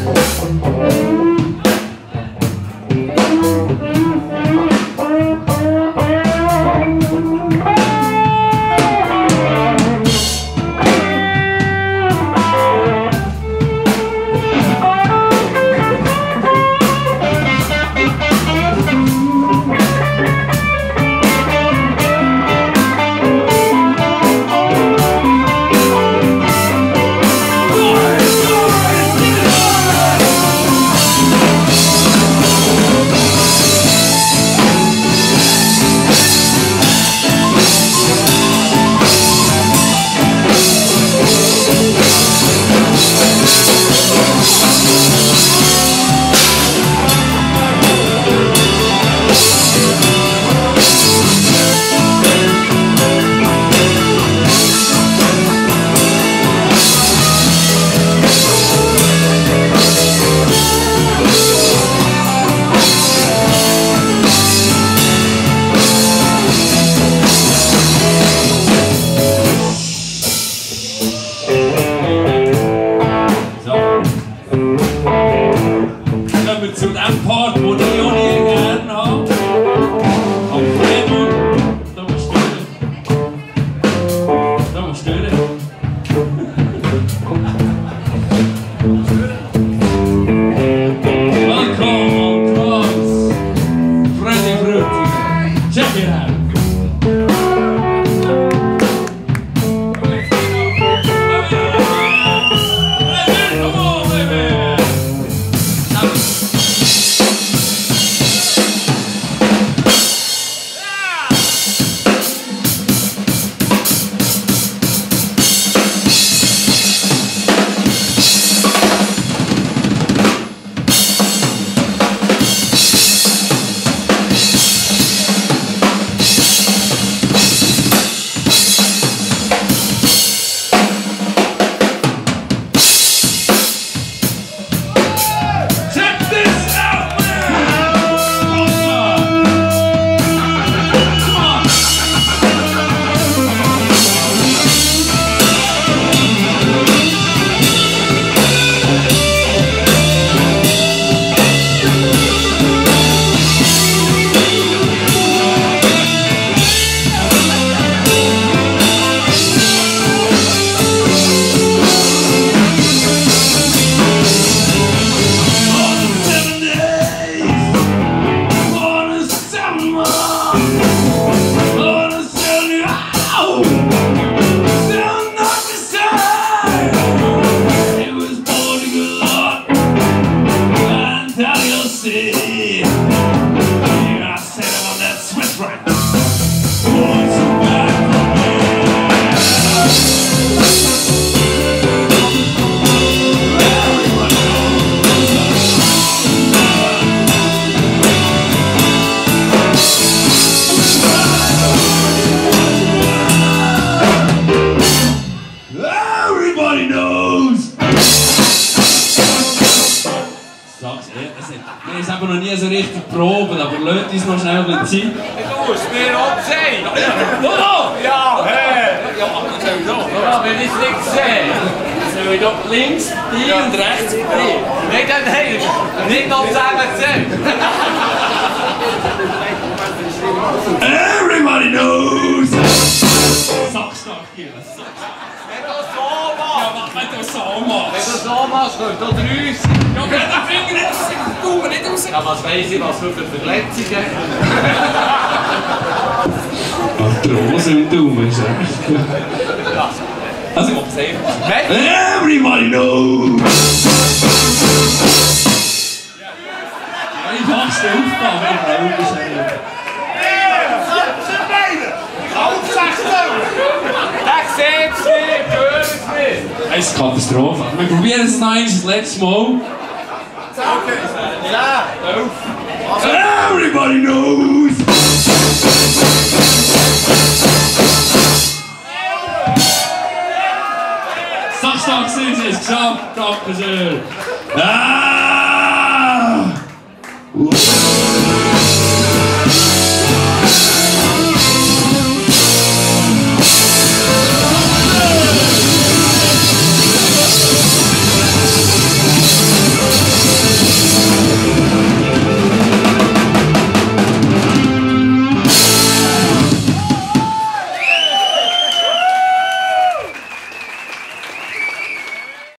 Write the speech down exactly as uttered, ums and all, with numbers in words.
noch nie so richtig proben, aber lasst uns noch schnell ein bisschen Zeit. Du musst mir auch sehen! Oh! Ja, hä! Ja, aber sowieso. Ja, wenn ich nichts sehe, soll ich doch links die und rechts die. Nein, dann hey, nicht noch zusammen sehen. Everybody knows! Sackstark hier, Wenn du so machst! Ja, mach, wenn du so machst! Wenn du so machst, kannst du drei sein. Ja, aber den Finger nicht raus, den Daumen nicht raus! Ja, was weiss ich, was für Verletzungen? Ach, die Rose im Daumen ist echt. Ja, also, ich sehe es. Everybody knows! Ja, ich mach's dir Aufgabe, ich glaube, es ist Ich sehe es nicht, ich höre es nicht. Es ist eine Katastrophe. Wir probieren es noch einmal das letzte Mal. Okay. Ja, elf. Everybody knows! Sackstark sind sie, es geschafft, Dankeschön. Ah!